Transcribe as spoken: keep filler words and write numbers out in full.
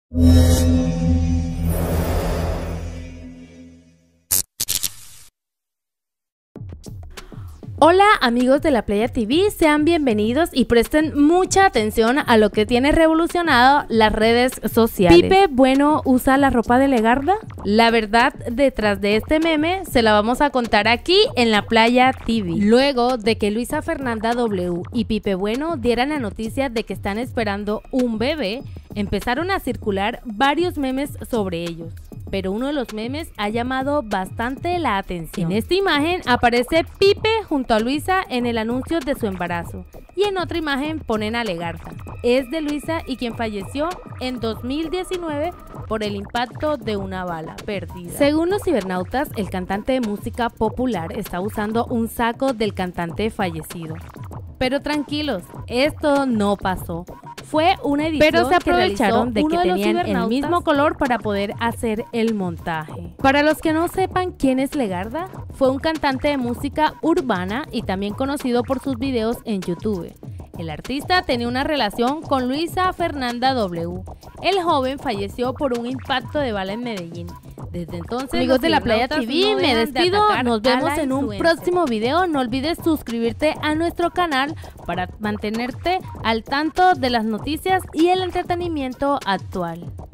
Hola amigos de La Playa T V, sean bienvenidos y presten mucha atención a lo que tiene revolucionado las redes sociales. ¿Pipe Bueno usa la ropa de Legarda? La verdad detrás de este meme se la vamos a contar aquí en La Playa T V. Luego de que Luisa Fernanda W y Pipe Bueno dieran la noticia de que están esperando un bebé, empezaron a circular varios memes sobre ellos. Pero uno de los memes ha llamado bastante la atención. En esta imagen aparece Pipe junto a Luisa en el anuncio de su embarazo y en otra imagen ponen a Legarda. Es de Luisa y quien falleció en dos mil diecinueve por el impacto de una bala perdida. Según los cibernautas, el cantante de música popular está usando un saco del cantante fallecido. Pero tranquilos, esto no pasó. Fue una edición Pero se aprovecharon de que de tenían los el mismo color para poder hacer el montaje. Para los que no sepan quién es Legarda, fue un cantante de música urbana y también conocido por sus videos en YouTube. El artista tenía una relación con Luisa Fernanda W. El joven falleció por un impacto de bala en Medellín. Desde entonces, amigos de La Playa T V, no me despido, de nos vemos en un próximo video. No olvides suscribirte a nuestro canal para mantenerte al tanto de las noticias y el entretenimiento actual.